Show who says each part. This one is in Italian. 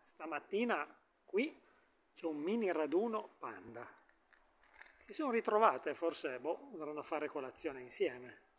Speaker 1: Stamattina qui c'è un mini raduno panda. Si sono ritrovate, forse andranno a fare colazione insieme.